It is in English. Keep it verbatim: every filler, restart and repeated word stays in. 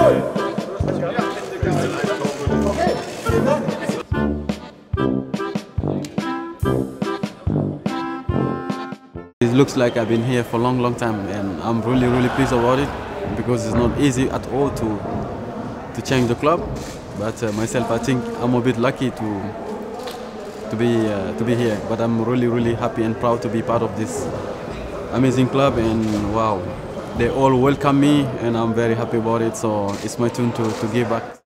It looks like I've been here for a long, long time, and I'm really, really pleased about it because it's not easy at all to to change the club. But uh, myself, I think I'm a bit lucky to to be uh, to be here. But I'm really, really happy and proud to be part of this amazing club. And wow, they all welcome me, and I'm very happy about it. So it's my turn to to give back.